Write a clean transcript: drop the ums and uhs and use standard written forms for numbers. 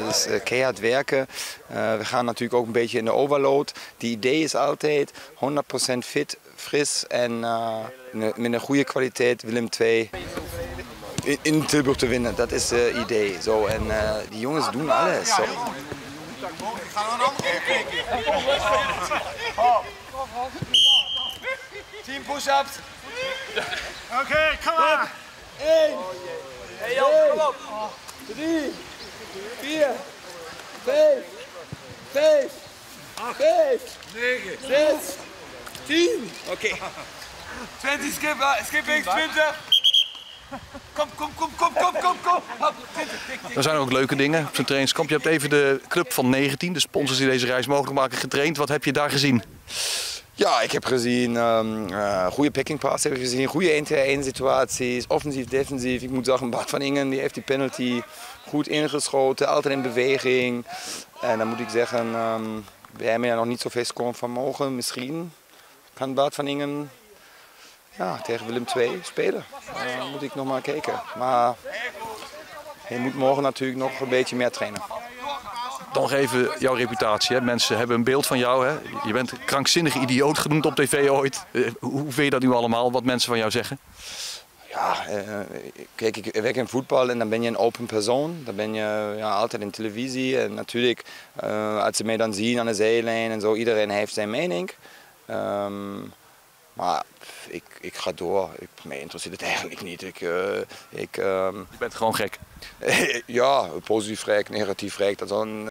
is keihard werken. We gaan natuurlijk ook een beetje in de overload. Die idee is altijd 100% fit, fris en met een goede kwaliteit Willem II in Tilburg te winnen. Dat is het idee. Zo, en die jongens doen alles. Zo. Team push-ups. Oké, kom maar. 1, Hey Jan, kom op. 3, 4, 5, 6, 9. 6, 10. Oké. 20 skipping, 20. Kom. Hop, 20. Er zijn ook leuke dingen op zijn trainingskamp. Je hebt even de club van 19, de sponsors die deze reis mogelijk maken, getraind. Wat heb je daar gezien? Ja, ik heb gezien goede picking pass, heb ik gezien, goede 1-tegen-1 situaties, offensief, defensief. Ik moet zeggen, Bart van Ingen die heeft die penalty goed ingeschoten, altijd in beweging. En dan moet ik zeggen, we hebben ja nog niet zoveel scorevermogen. Misschien kan Bart van Ingen tegen Willem II spelen. Moet ik nog maar kijken. Maar je moet morgen natuurlijk nog een beetje meer trainen. Dan nog even jouw reputatie. Hè? Mensen hebben een beeld van jou. Hè? Je bent een krankzinnige idioot genoemd op tv ooit. Hoe vind je dat nu allemaal, wat mensen van jou zeggen? Ja, kijk, ik werk in voetbal en dan ben je een open persoon. Dan ben je altijd in televisie. En natuurlijk, als ze mij dan zien aan de zijlijn en zo, iedereen heeft zijn mening. Maar ik ga door. Mij interesseert het eigenlijk niet. Je bent gewoon gek. Ja, positief gek, negatief gek. Dat is